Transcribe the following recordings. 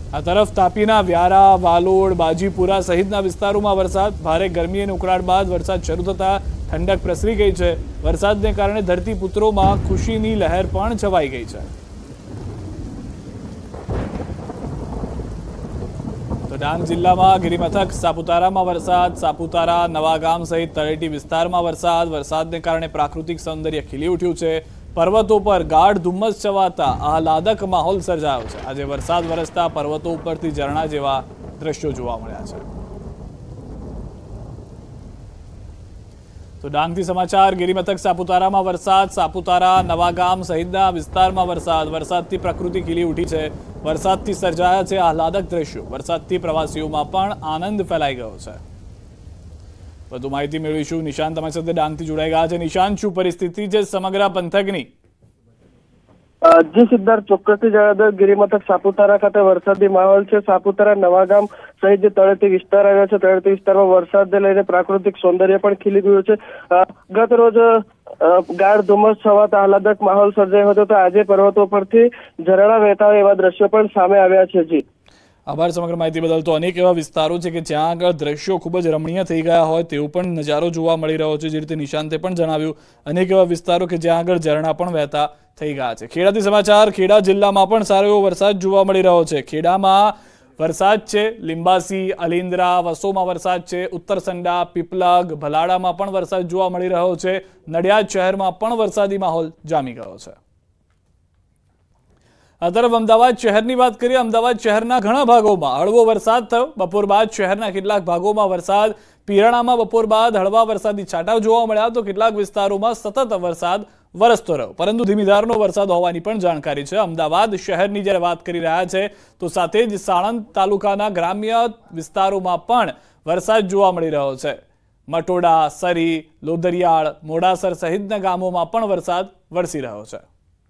આ તરફ તાપીના વ્યારા, વાલોડ, બાજીપુરા સહિતના વિસ્તારોમાં વરસાદ. ભારે ગરમી અને ઉકળાટ બાદ વરસાદ શરૂ થતા ઠંડક પ્રસરી ગઈ છે. વરસાદને કારણે ધરતીપુત્રોમાં ખુશીની લહેર પણ છવાઈ ગઈ છે. તો ડાંગ જિલ્લામાં ગિરિમથક સાપુતારામાં વરસાદ. સાપુતારા, નવાગામ સહિત તળેટી વિસ્તારમાં વરસાદ. વરસાદને કારણે પ્રાકૃતિક સૌંદર્ય ખીલી ઉઠ્યું છે. પર્વતો પર ગાઢ ધુમ્મસ છવાતા આહલાદક માહોલ સર્જાયો છે. આજે વરસાદ વરસતા પર્વતો ઉપરથી ઝરણા જેવા દ્રશ્યો જોવા મળ્યા છે. તો ડાંગથી સમાચાર. ગિરિમથક સાપુતારામાં વરસાદ. સાપુતારા, નવાગામ સહિતના વિસ્તારમાં વરસાદ. વરસાદથી પ્રકૃતિ ખીલી ઉઠી છે. વરસાદથી સર્જાયા છે આહલાદક દ્રશ્યો. વરસાદથી પ્રવાસીઓમાં પણ આનંદ ફેલાઈ ગયો છે. વધુ માહિતી મેળવીશું. નિશાંત તમારી સાથે ડાંગથી જોડાઈ ગયા છે. નિશાંત, શું પરિસ્થિતિ છે સમગ્ર પંથકની? જી સિદ્ધાર્થ, ચોક્કસથી જણાવી દો, ગિરિમથક સાપુતારા ખાતે વરસાદી માહોલ છે. સાપુતારા, નવાગામ સહિત જે તળેટી વિસ્તાર આવ્યા છે, તળેટી વિસ્તારમાં વરસાદને લઈને પ્રાકૃતિક સૌંદર્ય પણ ખીલી ગયું છે. ગત રોજ ગાઢ ધુમ્મસ છવાતા આહલાદક માહોલ સર્જાયો હતો, તો આજે પર્વતો પરથી ઝરણા વહેતા હોય એવા દ્રશ્યો પણ સામે આવ્યા છે. જી આભાર સમગ્ર માહિતી બદલ. તો અનેક એવા વિસ્તારો છે કે જ્યાં આગળ દ્રશ્યો ખૂબ જ રમણીય થઈ ગયા હોય તેવો પણ નજારો જોવા મળી રહ્યો છે. જે રીતે નિશાંતે પણ જણાવ્યું, અનેક એવા વિસ્તારો કે જ્યાં આગળ ઝરણા પણ વહેતા થઈ ગયા છે. ખેડાથી સમાચાર. ખેડા જિલ્લામાં પણ સારો એવો વરસાદ જોવા મળી રહ્યો છે. ખેડામાં વરસાદ છે. લિંબાસી, અલિન્દ્રા, વસોમાં વરસાદ છે. ઉત્તરસંડા, પીપલગ, ભલાડામાં પણ વરસાદ જોવા મળી રહ્યો છે. નડિયાદ શહેરમાં પણ વરસાદી માહોલ જામી ગયો છે. આ તરફ અમદાવાદ શહેરની વાત કરીએ. અમદાવાદ શહેરના ઘણા ભાગોમાં હળવો વરસાદ થયો. બપોર બાદ શહેરના કેટલાક ભાગોમાં વરસાદ. પિરાણામાં બપોર બાદ હળવા વરસાદી છાંટાઓ જોવા મળ્યા, તો કેટલાક વિસ્તારોમાં સતત વરસાદ વરસતો રહ્યો, પરંતુ ધીમી ધારનો વરસાદ હોવાની પણ જાણકારી છે. અમદાવાદ શહેરની જ્યારે વાત કરી રહ્યા છે, તો સાથે જ સાણંદ તાલુકાના ગ્રામ્ય વિસ્તારોમાં પણ વરસાદ જોવા મળી રહ્યો છે. મટોડા, સરી, લોદરિયાળ, મોડાસર સહિતના ગામોમાં પણ વરસાદ વરસી રહ્યો છે.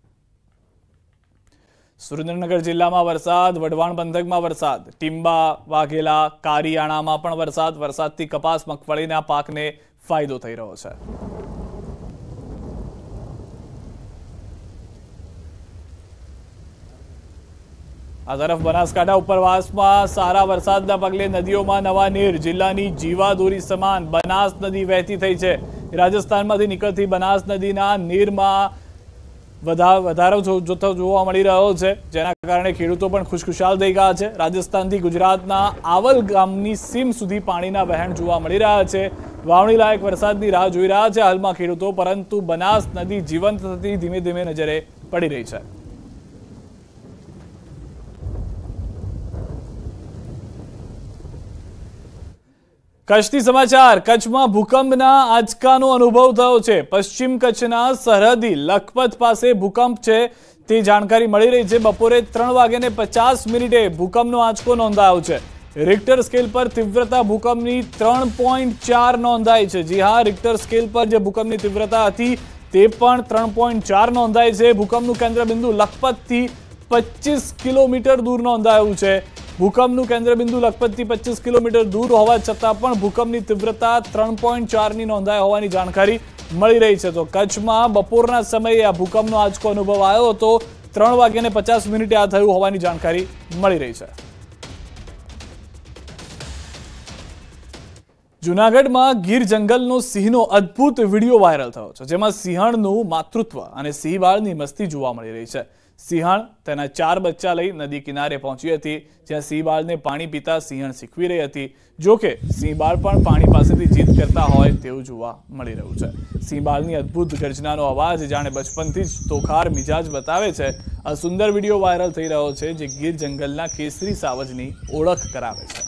સુરેન્દ્રનગર જિલ્લામાં વરસાદ. વઢવાણ પંથકમાં વરસાદ. ટીંબા, વાઘેલા, કારિયાણામાં પણ વરસાદ. વરસાદથી કપાસ, મગફળીના પાકને ફાયદો થઈ રહ્યો છે. આ તરફ બનાસકાંઠા ઉપરવાસમાં સારા વરસાદના પગલે નદીઓમાં નવા નીર. જિલ્લાની જીવાદોરી સમાન બનાસ નદી વહેતી થઈ છે. રાજસ્થાનમાંથી નીકળતી બનાસ નદીના નીરમાં વધારો જોવા મળી રહ્યો છે, જેના કારણે ખેડૂતો પણ ખુશખુશાલ થઈ ગયા છે. રાજસ્થાનથી ગુજરાતના આવલ ગામની સીમ સુધી પાણીના વહેણ જોવા મળી રહ્યા છે. વાવણી લાયક વરસાદની રાહ જોઈ રહ્યા છે હાલમાં ખેડૂતો, પરંતુ બનાસ નદી જીવંત થતી ધીમે ધીમે નજરે પડી રહી છે. કચ્છથી સમાચાર. કચ્છમાં ભૂકંપના આંચકાનો અનુભવ થયો છે. પશ્ચિમ કચ્છના સરહદી લખપત પાસે ભૂકંપ છે તે જાણકારી મળી રહી છે. બપોરે 3:50 ભૂકંપનો આંચકો નોંધાયો છે. રિક્ટર સ્કેલ પર તીવ્રતા ભૂકંપની 3.4 નોંધાઈ છે. જી હા, રિક્ટર સ્કેલ પર જે ભૂકંપની તીવ્રતા હતી તે પણ 3.4 નોંધાઈ છે. ભૂકંપનું કેન્દ્રબિંદુ લખપતથી 25 કિલોમીટર દૂર નોંધાયું છે. ભૂકંપનું કેન્દ્રબિંદુ લખપતથી 25 કિલોમીટર દૂર હોવા છતાં પણ ભૂકંપની તીવ્રતા 3.4ની નોંધાઈ હોવાની જાણકારી મળી રહી છે. તો કચ્છમાં બપોરના સમયે આ ભૂકંપનો આંચકો અનુભવ આવ્યો હતો. 3:50 આ થયું હોવાની જાણકારી મળી રહી છે. જૂનાગઢમાં ગીર જંગલનો સિંહનો અદ્ભુત વિડીયો વાયરલ થયો છે, જેમાં સિંહણનું માતૃત્વ અને સિંહબાળની મસ્તી જોવા મળી રહી છે. સિંહણ તેના 4 બચ્ચા લઈ નદી કિનારે પહોંચી હતી, જ્યાં સિંહબાળને પાણી પીતા સિંહણ શીખવી રહી હતી. જોકે સિંહબાળ પણ પાણી પાસેથી જીદ કરતા હોય તેવું જોવા મળી રહ્યું છે. સિંહબાળની અદ્ભુત ગર્જનાનો અવાજ જાણે બચપનથી જ તોખાર મિજાજ બતાવે છે. આ સુંદર વિડીયો વાયરલ થઈ રહ્યો છે, જે ગીર જંગલના કેસરી સાવજની ઓળખ કરાવે છે.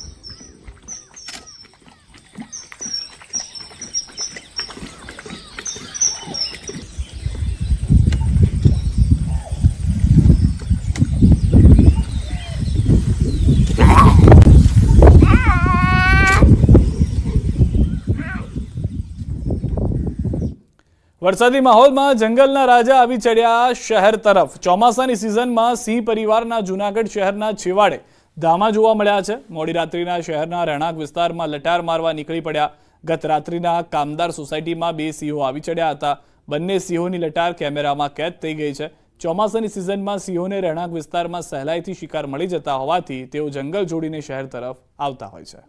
વરસાદી માહોલમાં જંગલના રાજા આવી ચડ્યા શહેર તરફ. ચોમાસાની સિઝનમાં સિંહ પરિવારના જૂનાગઢ શહેરના છેવાડે ધામા જોવા મળ્યા છે. મોડી રાત્રિના શહેરના રહેણાંક વિસ્તારમાં લટાર મારવા નીકળી પડ્યા. ગત રાત્રિના કામદાર સોસાયટીમાં 2 સિંહો આવી ચડ્યા હતા. બંને સિંહોની લટાર કેમેરામાં કેદ થઈ ગઈ છે. ચોમાસાની સિઝનમાં સિંહોને રહેણાંક વિસ્તારમાં સહેલાઈથી શિકાર મળી જતા હોવાથી તેઓ જંગલ છોડીને શહેર તરફ આવતા હોય છે.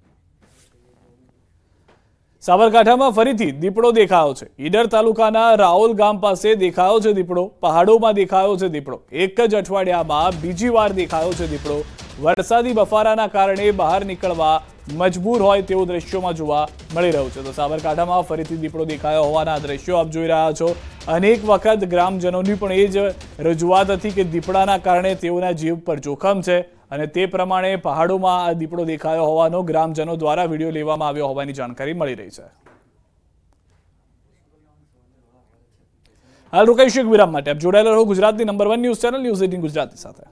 સાબરકાંઠામાં ફરીથી દીપડો દેખાયો છે. ઈડર તાલુકાના રાઓલ ગામ પાસે દેખાયો છે દીપડો. પહાડોમાં દેખાયો છે દીપડો. એક જ અઠવાડિયામાં બીજી વાર દેખાયો છે દીપડો. વરસાદી બફારાના કારણે બહાર નીકળવા મજબૂર હોય તેવું દ્રશ્યોમાં જોવા મળી રહ્યું છે. તો સાબરકાંઠામાં ફરીથી દીપડો દેખાયો હોવાના દ્રશ્યો આપ જોઈ રહ્યા છો. અનેક વખત ગ્રામજનોની પણ એ જ રજૂઆત હતી કે દીપડાના કારણે તેઓના જીવ પર જોખમ છે અને તે પ્રમાણે પહાડોમાં આ દીપડો દેખાયો હોવાનો ગ્રામજનો દ્વારા વિડીયો લેવામાં આવ્યો હોવાની જાણકારી મળી રહી છે. હાલ રોકાઈશું એક વિરામ માટે. આપ જોડાયેલા રહો ગુજરાતની number 1 news channel news 18 Gujarati સાથે.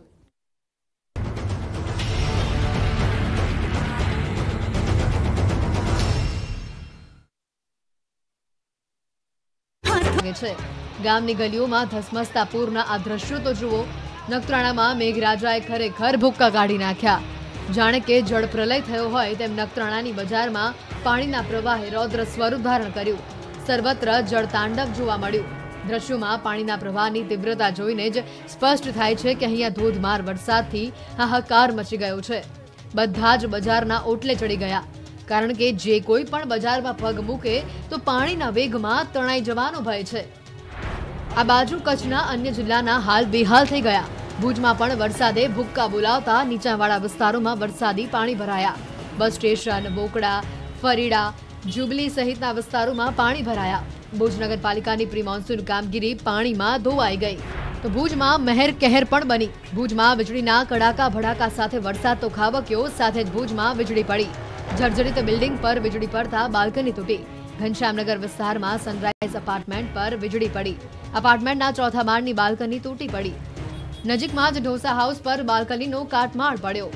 ગામની ગલીઓમાં ધસમસતા પૂરના આ દ્રશ્યો તો જુઓ. નખત્રાણામાં મેઘરાજાએ ખરેખર ભૂક્કા કાઢી નાખ્યા. જાણે કે જળ પ્રલય થયો હોય તેમ નખત્રાણાની બજારમાં પાણીના પ્રવાહે રૌદ્ર સ્વરૂપ ધારણ કર્યું. સર્વત્ર જળ તાંડવ જોવા મળ્યું. દ્રશ્યોમાં પાણીના પ્રવાહની તીવ્રતા જોઈને જ સ્પષ્ટ થાય છે કે અહીંયા ધોધમાર વરસાદથી હાહાકાર મચી ગયો છે. બધા જ બજારના ઓટલે ચડી ગયા, કારણ કે જે કોઈ પણ બજારમાં પગ મૂકે તો પાણીના વેગમાં તણાઈ જવાનો ભય છે. આ બાજુ કચ્છના અન્ય જિલ્લાના હાલ બેહાલ થઈ ગયા. ભુજમાં પણ વરસાદે ભૂક્કા બોલાવતા નીચાણવાળા વિસ્તારોમાં વરસાદી પાણી ભરાયા. બસ સ્ટેશન, બોકડા, ફરીડા, જુબલી સહિતના વિસ્તારોમાં પાણી ભરાયા. ભુજ નગરપાલિકાની પ્રી મોન્સૂન કામગીરી પાણીમાં ધોવાઈ ગઈ. તો ભુજમાં મહેર કહેર પણ બની. ભુજમાં વીજળીના કડાકા ભડાકા સાથે વરસાદ તો ખાબક્યો, સાથે જ ભુજમાં વીજળી પડી. જર્જરિત બિલ્ડિંગ પર વીજળી પડતા બાલ્કની તૂટી. ઘનશ્યામનગર વિસ્તારમાં સનરાઈઝ અપાર્ટમેન્ટ પર વીજળી પડી. અપાર્ટમેન્ટના ચોથા માળની બાલ્કની તૂટી પડી. નજીકમાં જ ઢોસા હાઉસ પર બાલ્કનીનો કાટમાળ પડ્યો.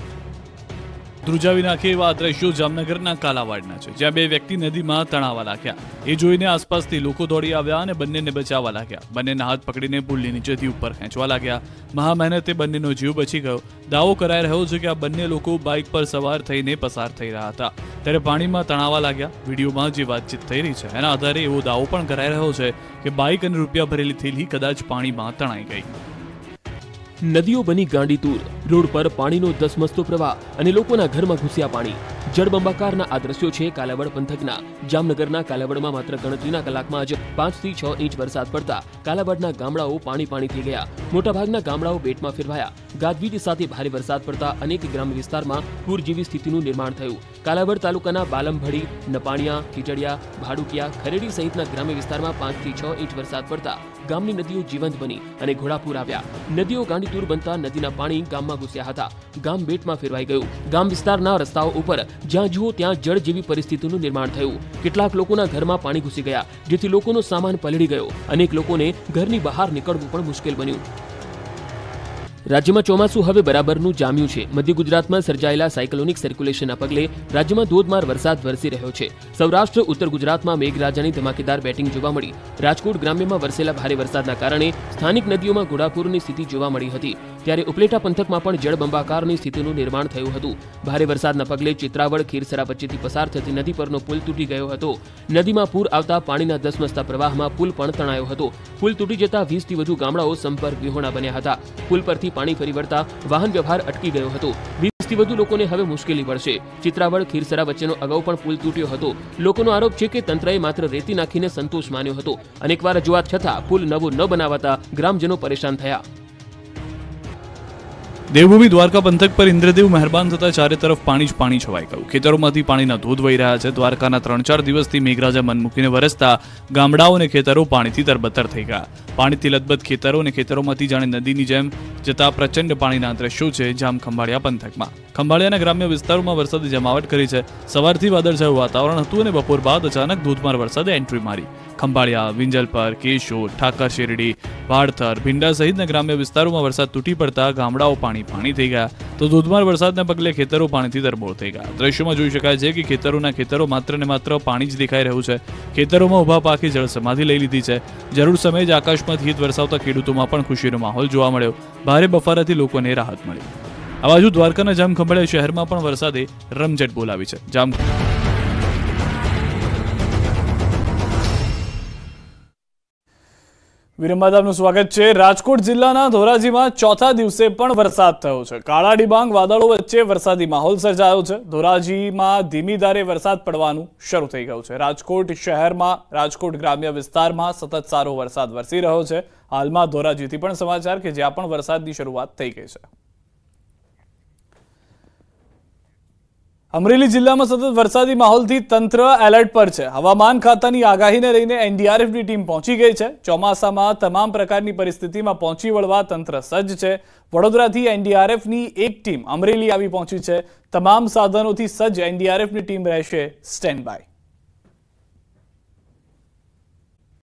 ધ્રુજાવી નાખે એવા દ્રશ્યો જામનગરના કાલાવાડના છે, જ્યાં બે વ્યક્તિ નદીમાં તણાવા લાગ્યા. એ જોઈને આસપાસથી લોકો દોડી આવ્યા અને બંનેને બચાવવા લાગ્યા. બંનેના હાથ પકડીને પુલની નીચેથી ઉપર ખેંચવા લાગ્યા. મહામહેનતે બંનેનો જીવ બચી ગયો. દાવો કરાઈ રહ્યો છે કે આ બંને લોકો બાઇક પર સવાર થઈને પસાર થઈ રહ્યા હતા, ત્યારે પાણીમાં તણાવા લાગ્યા. વિડીયોમાં જે વાતચીત થઈ રહી છે એના આધારે એવો દાવો પણ કરાઈ રહ્યો છે કે બાઇક અને રૂપિયા ભરેલી થેલી કદાચ પાણીમાં તણાઈ ગઈ. નદીઓ બની ગાંડી તૂર. રોડ પર પાણીનો ધસમસતો પ્રવાહ અને લોકોના ઘરમાં ઘૂસ્યા પાણી. જળબંબાકારના આ દ્રશ્યો છે કાલાવડ પંથકના. જામનગરના કાલાવડમાં માત્ર ગણતરીના કલાકમાં જ 5 થી 6 ઇંચ વરસાદ પડતા કાલાવડના ગામડાઓ પાણી થઈ ગયા. મોટાભાગના ગામડાઓ બેટમાં ફેરવાયા. ગાજવીજ સાથે ભારે વરસાદ પડતા અનેક ગ્રામ્ય વિસ્તારમાં પૂર જેવી સ્થિતિનું નિર્માણ થયું. કાલાવડ તાલુકાના બાલમભડી, નપાણિયા, ખીચડિયા, ભાડુકિયા, ખરેડી સહિતના ગ્રામ્ય વિસ્તારમાં 5 થી 6 ઇંચ વરસાદ પડતા ગામની નદીઓ જીવંત બની અને ઘોડાપૂર આવ્યા. નદીઓ ગાંડીતુર બનતા નદીના પાણી ગામમાં ઘૂસ્યા હતા. ગામ બેટમાં ફેરવાઈ ગયું. ગામ વિસ્તારના રસ્તાઓ ઉપર જ્યાં જુઓ ત્યાં જળ જેવી પરિસ્થિતિનું નિર્માણ થયું. કેટલાક લોકોના ઘરમાં પાણી ઘૂસી ગયા, જેથી લોકોનો સામાન પલળી ગયો. અનેક લોકોને ઘરની બહાર નીકળવું પણ મુશ્કેલ બન્યું. રાજ્યમાં ચોમાસું હવે બરાબરનું જામ્યું છે. મધ્ય ગુજરાતમાં સર્જાયેલા સાયક્લોનિક સર્ક્યુલેશનના પગલે રાજ્યમાં ધોધમાર વરસાદ વરસી રહ્યો છે. સૌરાષ્ટ્ર, ઉત્તર ગુજરાતમાં મેઘરાજાની ધમાકેદાર બેટિંગ જોવા મળી. રાજકોટ ગ્રામ્યમાં વરસેલા ભારે વરસાદના કારણે સ્થાનિક નદીઓમાં ઘોડાપૂરની સ્થિતિ જોવા મળી હતી. ત્યારે ઉપલેટા પંથકમાં પણ જળબંબાકારની સ્થિતિનું નિર્માણ થયું હતું. ભારે વરસાદના પગલે ચિત્રાવડ ખીરસરા વચ્ચેથી પસાર થતી નદી પરનો પુલ તૂટી ગયો હતો. નદીમાં પૂર આવતા પાણીના ધસમસતા પ્રવાહમાં પુલ પણ તણાયો હતો. પુલ તૂટી જતા 20 થી વધુ ગામડાઓ સંપર્ક વિહોણા બન્યા હતા. પુલ પરથી પાણી ફરી વળતા વાહન વ્યવહાર અટકી ગયો હતો. 20 થી વધુ લોકોને હવે મુશ્કેલી પડશે. ચિત્રાવડ ખીરસરા વચ્ચેનો અગાઉ પણ પુલ તૂટ્યો હતો. લોકોનો આરોપ છે કે તંત્રએ માત્ર રેતી નાખીને સંતોષ માન્યો હતો. અનેકવાર રજૂઆત છતાં પુલ નવો ન બનાવાતા ગ્રામજનો પરેશાન થયા. દેવભૂમિ દ્વારકા પંથક પર ઇન્દ્રદેવ મહેરબાન થતા ચારે તરફ પાણી જ પાણી છવાઈ ગયું. ખેતરોમાંથી પાણીના ધોધ વહી રહ્યા છે. દ્વારકાના 3-4 દિવસથી મેઘરાજા મન મૂકીને વરસતા ગામડાઓ અને ખેતરો પાણીથી તરબતર થઈ ગયા. પાણીથી લથબથ ખેતરો અને ખેતરોમાંથી જાણે નદીની જેમ જતા પ્રચંડ પાણીના દ્રશ્યો છે જામ ખંભાળિયા પંથકમાં. ખંભાળિયાના ગ્રામ્ય વિસ્તારોમાં વરસાદે જમાવટ કરી છે. સવારથી વાદળછાયું વાતાવરણ હતું અને બપોર બાદ અચાનક ધોધમાર વરસાદે એન્ટ્રી મારી. ખંભાળિયા, વિંજલપર, કેશોદ, ઠાકર શેરડી, વાડથર, ભીંડા સહિતના ગ્રામ્ય વિસ્તારોમાં વરસાદ તૂટી પડતા ગામડાઓ પાણી થઈ ગયા. તો ધોધમાર વરસાદના પગલે ખેતરો પાણીથી તરબોળ થઈ ગયા. દ્રશ્યોમાં જોઈ શકાય છે કે ખેતરો માત્ર ને માત્ર પાણી જ દેખાઈ રહ્યું છે. ખેતરોમાં ઉભા પાકે જળ સમાધિ લઈ લીધી છે. જરૂર સમયે જ આકાશમાં હીત વરસાવતા ખેડૂતોમાં પણ ખુશીનો માહોલ જોવા મળ્યો. ભારે બફારાથી લોકોને રાહત મળી. આ બાજુ દ્વારકાના જામખંભાળિયા શહેરમાં પણ વરસાદે રમઝટ બોલાવી છે. વિરમમાં આપનું સ્વાગત છે। રાજકોટ જિલ્લાના ધોરાજીમાં ચોથા દિવસે પણ વરસાદ થયો છે। કાળા ડિબાંગ વાદળો વચ્ચે વરસાદી માહોલ સર્જાયો છે। ધોરાજીમાં ધીમી ધારે વરસાદ પડવાનું શરૂ થઈ ગયું છે। રાજકોટ શહેરમાં, રાજકોટ ગ્રામ્ય વિસ્તારમાં સતત સારો વરસાદ વરસી રહ્યો છે। હાલમાં ધોરાજીથી પણ સમાચાર કે જ્યાં પણ વરસાદની શરૂઆત થઈ ગઈ છે। અમરેલી જિલ્લામાં સતત વરસાદી માહોલથી તંત્ર એલર્ટ પર છે। હવામાન ખાતાની આગાહીને લઈને એનડીઆરએફની ટીમ પહોંચી ગઈ છે। ચોમાસામાં તમામ પ્રકારની પરિસ્થિતિમાં પહોંચી વળવા તંત્ર સજ્જ છે। વડોદરાથી એનડીઆરએફની એક ટીમ અમરેલી આવી પહોંચી છે। તમામ સાધનોથી સજ્જ એનડીઆરએફની ટીમ રહેશે સ્ટેન્ડ બાય।